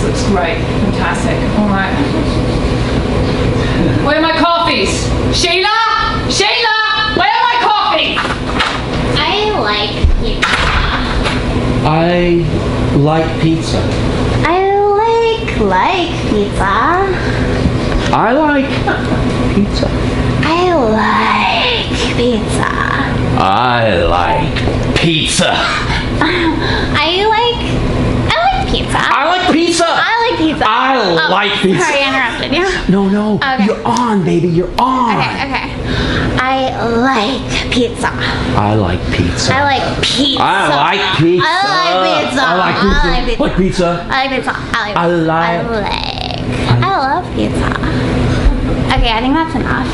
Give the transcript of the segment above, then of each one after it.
Looks great. Fantastic. All right. Where are my coffees? Sheila! Sheila! Where are my coffees? I like pizza. I like pizza. I like pizza. I like pizza. I like pizza. I like pizza. I like pizza. I like pizza. I like pizza. I like pizza. Sorry, I interrupted you. No. Okay. You're on, baby. You're on. Okay. I like pizza. I like pizza. I like pizza. I like pizza. I like pizza. I like pizza. Like pizza. I like pizza. I love pizza. Okay, I think that's enough.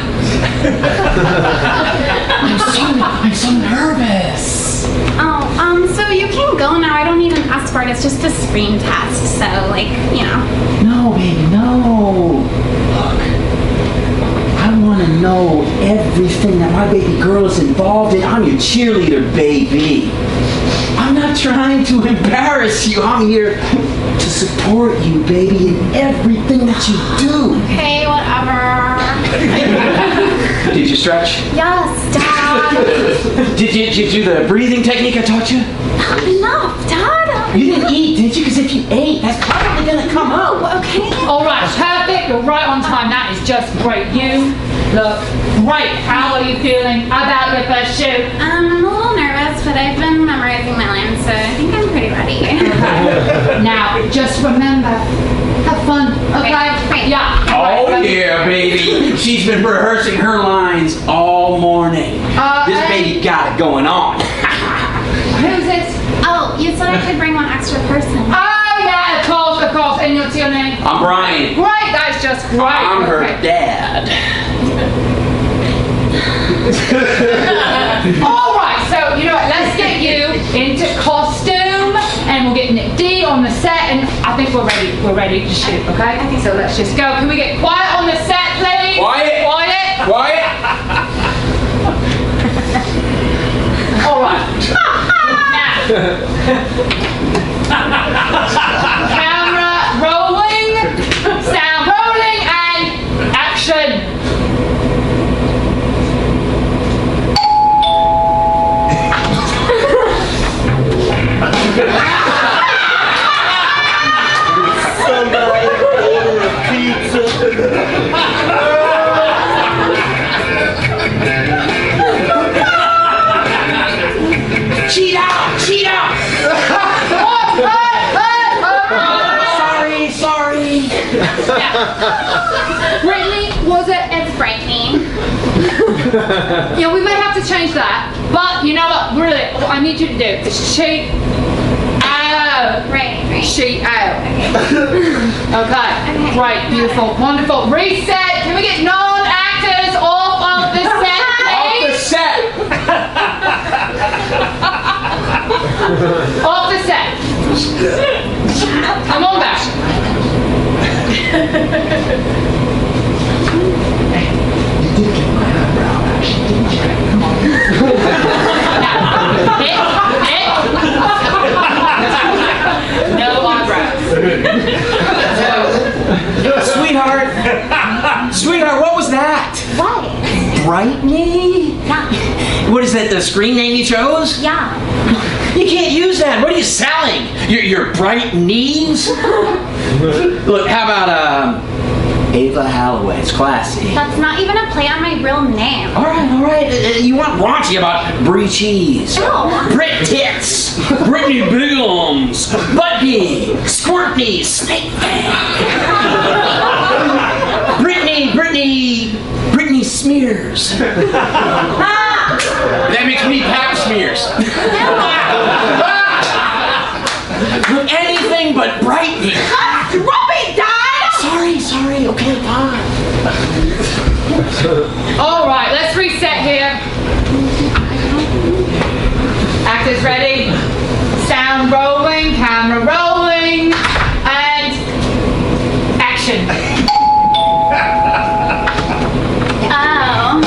I'm so nervous. Oh, so you can go now. I don't need an escort. It's just a screen test. So, like, you know. No, baby, no. Look, I want to know everything that my baby girl is involved in. I'm your cheerleader, baby. I'm not trying to embarrass you. I'm here to support you, baby, in everything that you do. Okay, whatever. Did you stretch? Yes, Dad. Did you do the breathing technique I taught you? Not enough, Dad. You didn't eat, did you? Because if you ate, that's probably going to come out. Okay. All right, perfect. You're right on time. That is just great. You look great. How are you feeling about your first shoot? I'm a little nervous, but I've been memorizing my lines, so I think I'm pretty ready. Now, just remember, have fun, okay? Right. Yeah. Oh, right. yeah, baby. She's been rehearsing her lines all morning. This baby got it going on. Who's this? Oh, you said I could bring one extra person. Oh, yeah, of course. And what's your name? I'm Brian. Great, that's just great. I'm her Okay. dad. All right, so you know what? Let's get you into costume, and we'll get Nick D on the set, and I think we're ready. We're ready to shoot. Okay. So let's just go. Can we get quiet on the set, please? Quiet. Quiet. Quiet. All right. Camera rolling, sound rolling, and action. Somebody order a pizza. Cheat out! Cheat out! Sorry. Brittany, was it? It's frightening. Yeah, we may have to change that. But you know what? Really, what I need you to do is cheat out. Right. Cheat out. Okay. Right. Beautiful. Wonderful. Reset. Can we get non-actors off of the set, Off the please? set! Off the set. Come on back. You did get my eyebrow, actually, didn't you? Come on. No eyebrows. Sweetheart, what was that? What? Brightney? Yeah. What is that, the screen name you chose? Yeah. You can't use that. What are you selling? Your bright knees? Look, how about Ava Holloway? It's classy. That's not even a play on my real name. All right. You want raunchy about brie cheese, Brit tits, Brittany Biggums, Buttney, Squirtney, Snake Brittany Smears. That makes me Pap Smears. Look, anything but Brightney. Robbie died. Sorry. Okay, fine. All right, let's reset here. Actors ready. Sound rolling, camera rolling, and action. Oh,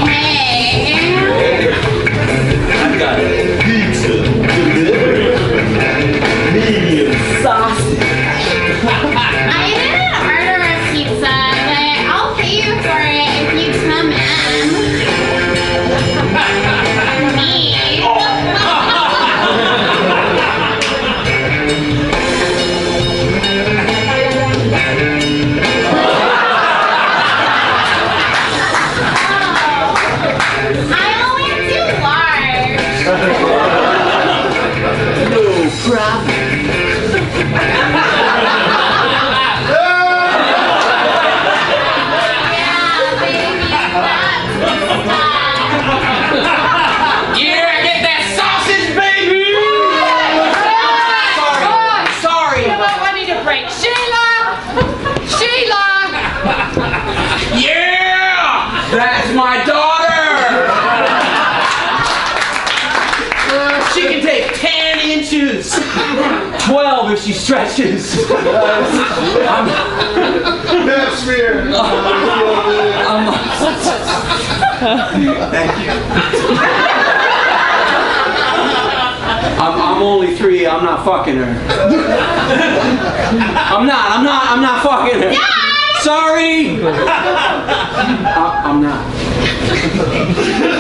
hey. I got it. Pizza delivered. Medium sausage. 12 if she stretches. Pap smear. Thank you. I'm only 3. I'm not fucking her. I'm not fucking her. Sorry. I'm not.